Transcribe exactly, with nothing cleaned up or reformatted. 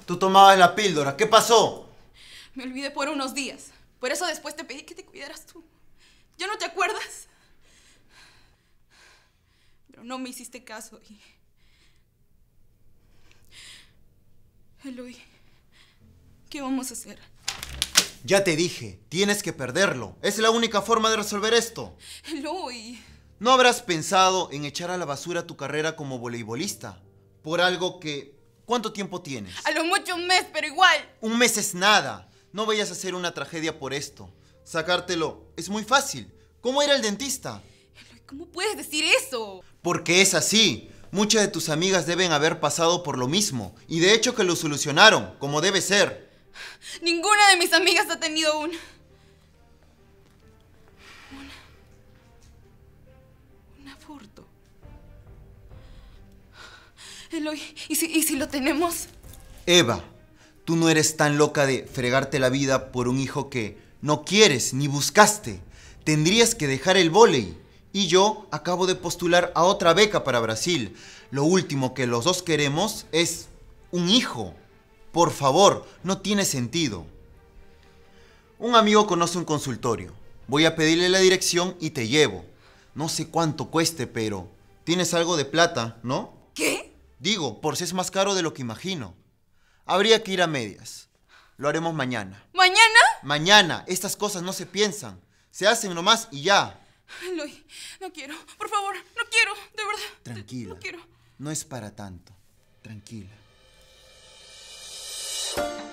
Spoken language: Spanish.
Tú tomabas la píldora. ¿Qué pasó? Me olvidé por unos días. Por eso después te pedí que te cuidaras tú. ¿Ya no te acuerdas? Pero no me hiciste caso y... Eloy, ¿qué vamos a hacer? Ya te dije, tienes que perderlo. Es la única forma de resolver esto. Eloy... ¿No habrás pensado en echar a la basura tu carrera como voleibolista? Por algo que... ¿Cuánto tiempo tienes? A lo mucho un mes, pero igual. Un mes es nada. No vayas a hacer una tragedia por esto. Sacártelo es muy fácil. ¿Cómo era el dentista? Eloy, ¿cómo puedes decir eso? Porque es así. Muchas de tus amigas deben haber pasado por lo mismo. Y de hecho que lo solucionaron, como debe ser. Ninguna de mis amigas ha tenido un... Una... Un aborto. Eloy, ¿y si, ¿y si lo tenemos? Eva, tú no eres tan loca de fregarte la vida por un hijo que no quieres ni buscaste. Tendrías que dejar el vóley. Y yo acabo de postular a otra beca para Brasil. Lo último que los dos queremos es un hijo. Por favor, no tiene sentido. Un amigo conoce un consultorio. Voy a pedirle la dirección y te llevo. No sé cuánto cueste, pero tienes algo de plata, ¿no? ¿Qué? Digo, por si es más caro de lo que imagino. Habría que ir a medias. Lo haremos mañana. ¿Mañana? Mañana. Estas cosas no se piensan. Se hacen nomás y ya. Eloy, no quiero. Por favor, no quiero. De verdad. Tranquila. No quiero. No es para tanto. Tranquila.